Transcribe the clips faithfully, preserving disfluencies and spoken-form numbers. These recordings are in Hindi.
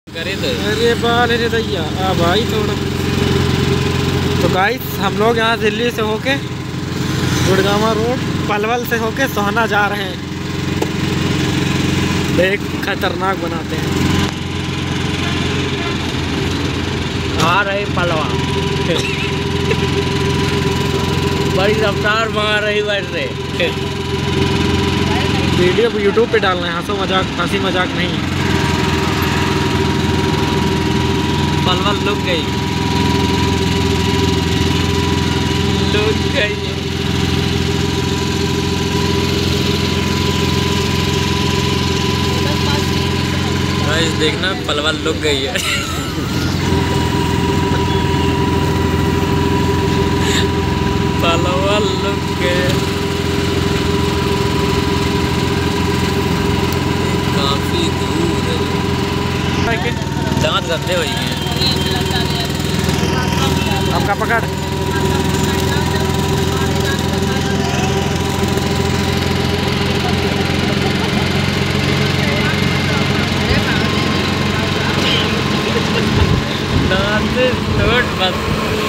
करे तो अरे बाल रे दैया आ भाई थोड़ा। तो गाइस हम लोग यहाँ दिल्ली से होके गुड़गांव रोड पलवल से होके सोहना जा रहे हैं। देख खतरनाक बनाते हैं। आ रही पलवा बड़ी रफ्तार मार रही वैसे। वीडियो यूट्यूब पे डालना है, हंसो मजाक हंसी मजाक नहीं। पलवल लुक गई लुक गई। गाइस देखना पलवल लुक गई है। पलवल लुक गए काफी दूर है। दांत गंदे हो गए आपका पकड़। दांत टूट बस।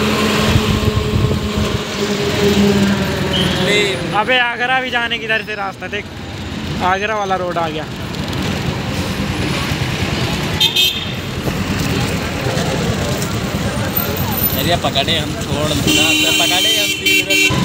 अबे आगरा भी जाने की इधर से रास्ता देख, आगरा वाला रोड आ गया। अरे पकड़े हम छोड़ पकड़े हम।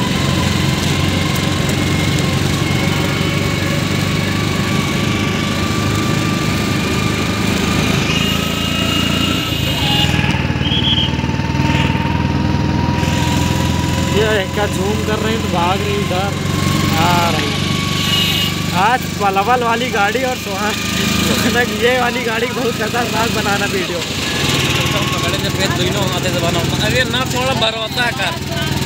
ये क्या झूम कर रहे हैं तो भाग रही इधर आ रही। आज पलवल वाली गाड़ी और सोहाना ये वाली गाड़ी बहुत खतरनाक बनाना वीडियो। पकड़े जब दोनों हाथे से बनाओ। अरे ना थोड़ा भरोसा कर।